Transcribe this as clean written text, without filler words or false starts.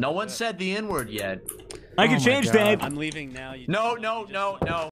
No one said the N-word yet. I can change, Dave. I'm leaving now. No.